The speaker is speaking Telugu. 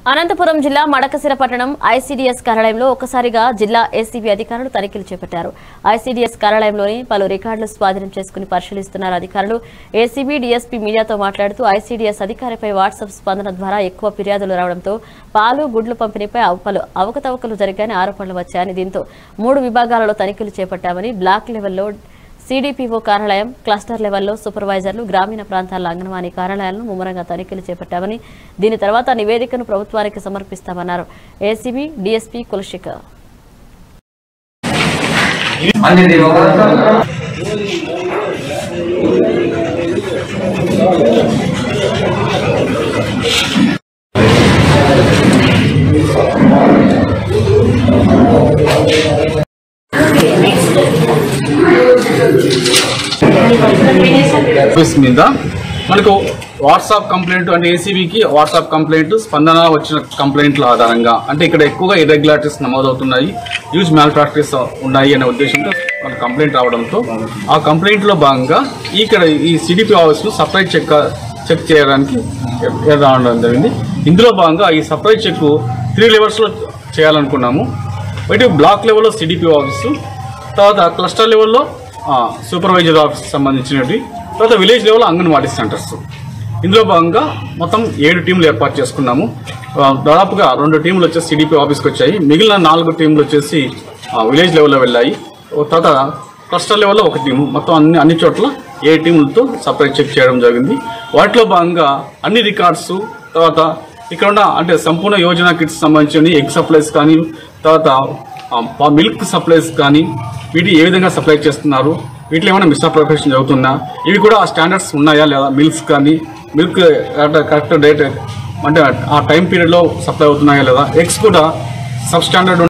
అనంతపురం జిల్లా మడకసిర పట్టణం ఐసీడీఎస్ కార్యాలయంలో ఒకసారిగా జిల్లా ఏసీబీ అధికారులు తనిఖీలు చేపట్టారు. ఐసీడీఎస్ కార్యాలయంలోని పలు రికార్డులు స్వాధీనం చేసుకుని పరిశీలిస్తున్నారు అధికారులు. ఏసీబీ డీఎస్పీ మీడియాతో మాట్లాడుతూ ఐసీడీఎస్ అధికారిపై వాట్సాప్ స్పందన ద్వారా ఎక్కువ ఫిర్యాదులు రావడంతో పాలు గుడ్లు పంపిణీపై పలు అవకతవకలు జరిగాయని ఆరోపణలు వచ్చాయని, దీంతో 3 విభాగాలలో తనిఖీలు చేపట్టామని, బ్లాక్ లెవెల్లో సిడిపిఓ కార్యాలయం, క్లస్టర్ లెవెల్లో సూపర్వైజర్లు, గ్రామీణ ప్రాంతాల అంగన్వాడీ కార్యాలయాలను ముమ్మరంగా తనిఖీలు చేపట్టామని, దీని తర్వాత నివేదికను ప్రభుత్వానికి సమర్పిస్తామన్నారు ఏసీబీ డీఎస్పీ కులశేఖర్. మీద మనకు వాట్సాప్ కంప్లైంట్ అంటే ఏసీబీకి వాట్సాప్ కంప్లైంట్, స్పందన వచ్చిన కంప్లైంట్ల ఆధారంగా అంటే ఇక్కడ ఎక్కువగా ఇర్రెగ్యులారిటీస్ నమోదవుతున్నాయి, హ్యూజ్ మ్యాల్ ప్రాక్టీస్ ఉన్నాయి అనే ఉద్దేశంతో మన కంప్లైంట్ రావడంతో ఆ కంప్లైంట్లో భాగంగా ఇక్కడ ఈ సిడిపి ఆఫీస్ను సప్లై చెక్ చేయడానికి రావడం జరిగింది. ఇందులో భాగంగా ఈ సప్లై చెక్ 3 లెవెల్స్లో చేయాలనుకున్నాము. ఒకటి బ్లాక్ లెవెల్లో సిడిపి ఆఫీసు, తర్వాత క్లస్టర్ లెవెల్లో సూపర్వైజర్ ఆఫీస్ సంబంధించినవి, తర్వాత విలేజ్ లెవెల్ అంగన్వాడీ సెంటర్స్. ఇందులో భాగంగా మొత్తం 7 టీంలు ఏర్పాటు చేసుకున్నాము. దాదాపుగా 2 టీంలు వచ్చేసి సిడిపి ఆఫీస్కి వచ్చాయి, మిగిలిన 4 టీంలు వచ్చేసి విలేజ్ లెవెల్లో వెళ్ళాయి. తర్వాత క్లస్టర్ లెవెల్లో 1 టీము, మొత్తం అన్ని చోట్ల 7 టీములతో సపరేట్ చెక్ చేయడం జరిగింది. వాటిలో భాగంగా అన్ని రికార్డ్స్, తర్వాత ఇక్కడ ఉన్న అంటే సంపూర్ణ యోజన కిట్స్ సంబంధించిన ఎగ్ సప్లైస్ కానీ, తర్వాత మిల్క్ సప్లైస్ కానీ, వీటి ఏ విధంగా సప్లై చేస్తున్నారు, వీటిలో ఏమైనా మిస్అప్రోప్రియేషన్ జరుగుతుందా, ఇవి కూడా ఆ స్టాండర్డ్స్ ఉన్నాయా లేదా, మిల్క్స్ కానీ మిల్క్ కరెక్ట్ డేట్ అంటే ఆ టైం పీరియడ్లో సప్లై అవుతున్నాయా లేదా, ఎగ్స్ కూడా సబ్ స్టాండర్డ్